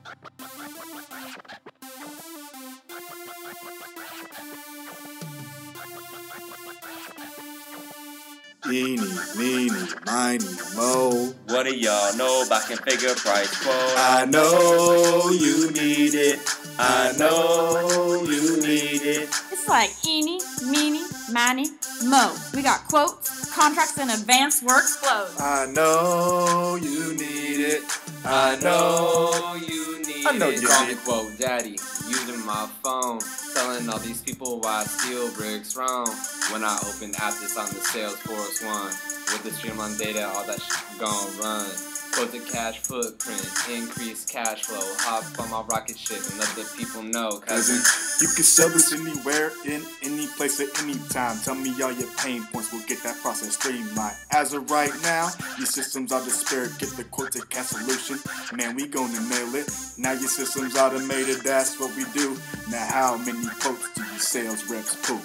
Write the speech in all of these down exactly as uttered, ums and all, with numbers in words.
Eeny, meeny, miny, mo. What do y'all know about configure price quote? I know you need it. I know you need it. It's like eeny, meeny, miny, mo. We got quotes, contracts, and advanced workflows. I know you need it. I know you need I know it. you Call need me it. quote daddy, using my phone, telling all these people why steel bricks wrong. When I opened Aptus on the Salesforce one, with the streamlined data, all that shit gon' run. Quote the cash footprint, increase cash flow, hop on my rocket ship and let the people know. Cousin, you can sell this anywhere, in any place, at any time. Tell me all your pain points, we'll get that process streamlined. As of right now, your systems are disparate. Get the quote to cash solution, man, we gonna nail it. Now your system's automated, that's what we do. Now how many quotes do your sales reps pull?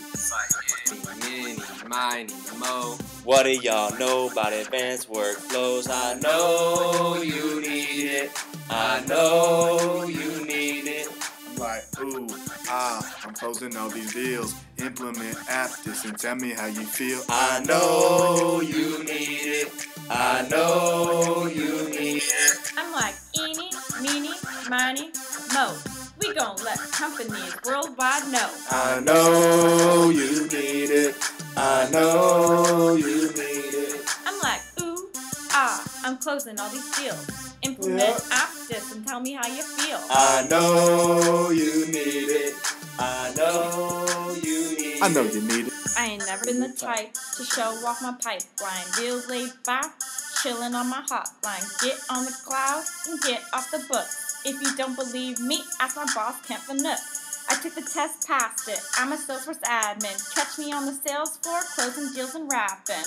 Mini, miny, mo. What do y'all know about advanced workflows? I know you need it. I know you need it. I'm like, ooh, ah, I'm closing all these deals. Implement Aptus and tell me how you feel. I know you need it. I know you need it. I'm like eeny, meeny, miny, mo. We gon' let companies worldwide know. I know you need it. I know you need it. I'm like ooh, ah, I'm closing all these deals. Implement Yeah. Aptus and tell me how you feel. I know you need it. I know you need it. I know you need it. I ain't never been the type to show off my pipeline. Deals laid back, chillin' on my hotline. Get on the cloud and get off the book. If you don't believe me, ask my boss, Kent Vanook. I took the test, passed it. I'm a Salesforce admin. Catch me on the sales floor, closing deals and rapping.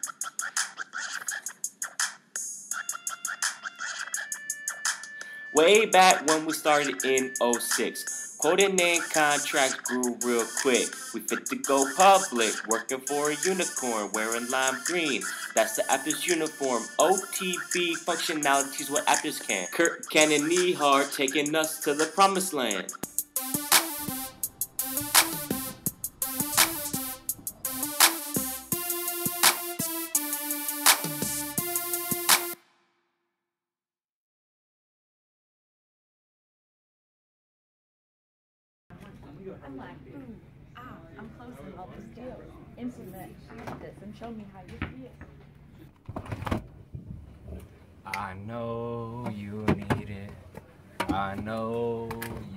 Way back when we started in oh six, quoting and contracts grew real quick. We fit to go public, working for a unicorn, wearing lime green. That's the Aptus uniform. O T B functionalities what Aptus can. Kurt Cannon Nehart taking us to the promised land. I'm like, ooh, ah, I'm closing all these deals. Implement Aptus and show me how you feel. I know you need it. I know